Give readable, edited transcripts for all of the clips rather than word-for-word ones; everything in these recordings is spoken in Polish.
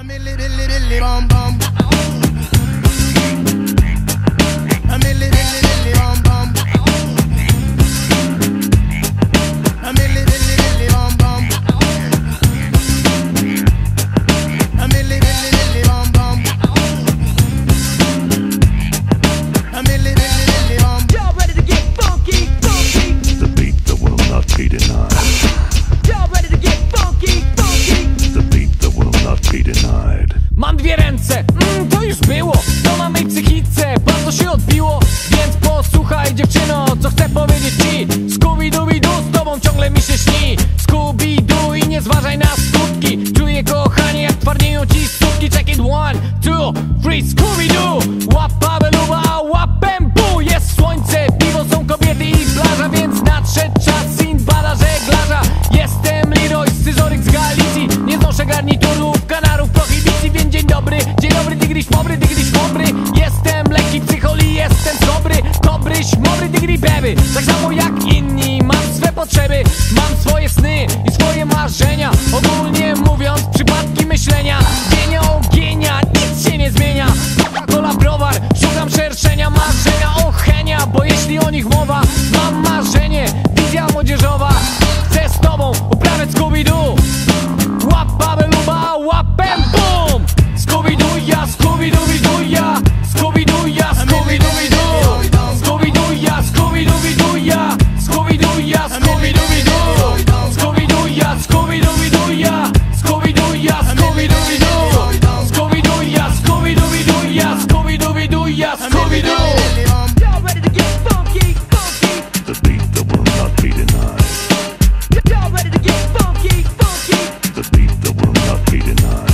Mam dwie ręce, to już było. To na mej psychice bardzo się odbiło. Więc posłuchaj dziewczyno, co chcę powiedzieć ci. Scooby-Dooby-Doo, z tobą ciągle mi się śni. Scooby-Doo i nie zważaj na skutki. Czuję kochanie, jak twardnieją ci sutki. Check it, 1, 2, 3, Scooby-Doo. Łapa beluba, łapem bu. Jest słońce, piwo, są kobiety i plaża. Więc nadszedł czas Sinbada żeglarza. Jestem Leroy, scyzoryk z Galicji. Nie znoszę garniturów, kanarów, prohibicji. Więc dzień dobry, digriś mobry. Jestem lekki psycholi, jestem dobry, śmobry, digri baby. Tak samo jak inni, mam swe potrzeby. Mam swoje sny i swoje marzenia. Ogólnie mówiąc, przypadki myślenia. Gienia, nic się nie zmienia. Coca-Cola, browar, szukam szerszenia. Marzenia, ochenia, bo jeśli o nich mowa, mam marzenie, wizja młodzieżowa. Chcę z tobą uprawiać Scooby-Doo. Łapa beluba, łapem bum. Scooby-Doo, ja, Scooby-Dooby-Doo, ja. Scooby-Doo, ja, Scooby-Dooby-Doo. Scooby-Doo, ja, Scooby-Dooby-Doo, ja. Scooby-Doo, ja, Scooby-Dooby-Doo. Scooby-Doo, ja, Scooby-Dooby-Doo, ja. Scooby-Doo, ja, Scooby-Dooby-Doo. Scooby-Doo, ja, Scooby-Dooby-Doo, ja. Scooby-Dooby-Doo, ja, Scooby-Doo. Y'all ready to get funky, funky? The beat that will not be denied. Y'all ready to get funky, funky? The beat that will not be denied.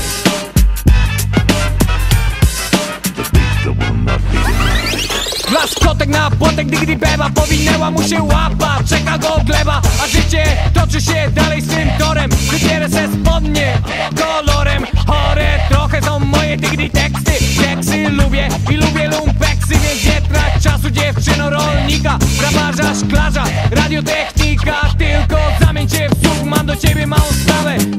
The beat that will not be denied. Laskotek na płotek, digri beba. Powinęła mu się łapa, czeka go gleba. A życie toczy się dalej swym torem. Wybierę se spodnie kolorem. Chore trochę są moje digri teksty. Teksty lubię i lubię lumpeksy. Więc nie trać czasu dziewczyno rolnika. Grabarza, szklarza, radiotechnika. Tylko zamień się w słuch, mam do ciebie małą sprawę.